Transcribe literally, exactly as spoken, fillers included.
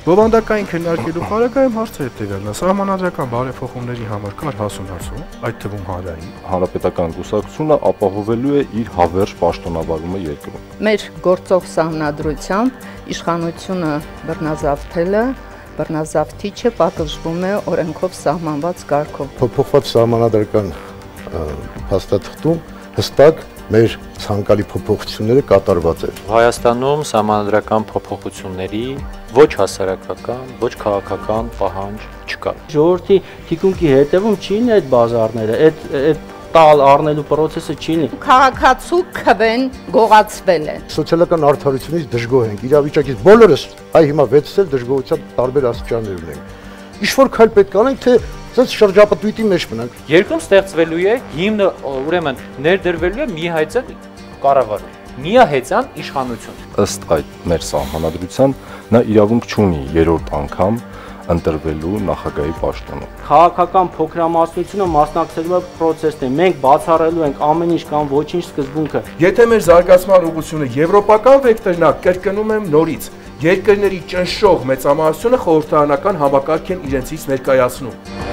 Բովանդակային քննարկելու պարագայում հարցը հետևյալն է. սահմանադրական բարեփոխումների համար կար հասունացում, այդ թվում հանրային։ Հանրապետական կուսակցությունը ապահովելու է իր հավերժ պաշտոնավարումը երկրում։ Մեր գործող սահմանադրությամբ իշխանությունը բռնազավթել է, բռնազավթիչը պատժվում է օրենքով սահմանված կարգով։ Փոփոխված սահմանադրական փաստաթղթում հստակ մեր ցանկալի փոփոխությունները կատարված են։ Հայաստանում սահմանադրական փոփոխությունների ոչ հասարակական, ոչ քաղաքական պահանջ չկա։ Ժողովրդի թիկունքի հետևում չի լինի այդ բազարները, այդ այդ տալ առնելու process-ը չի լինի։ Քաղաքացու քվեն գողացվել է։ Սոցիալական արդարությունից դժգոհ ենք, իրավիճակից բոլորս այ հիմա վեցել դժգոհության տարբեր աստիճաններ ունենք։ Ինչ-որ քայլ պետք է անենք, թե ցած շրջապատույտի մեջ մնանք։ Երկրում ստեղծվելու է հիմնը ուրեմն ներդրվելու է միահայցան կառավարություն, միահայցան իշխանություն։ Ըստ այդ մեր սահմանադրության նա իրավունք չունի երրորդ անգամ ընտրվելու նախագահի պաշտոնում։ Քաղաքական փոքրամասնությունը մասնակցելու է process-ն է։ Մենք բացառելու ենք ամեն ինչ կամ ոչինչ սկզբունքը։ Եթե մեր զարգացման ուղղությունը եվրոպական վեկտորն է, կրկնում եմ նորից, երկրների ճնշող մեծամասնությունը խորհրդարանական համակարգ են իրենցից ներկայացնում։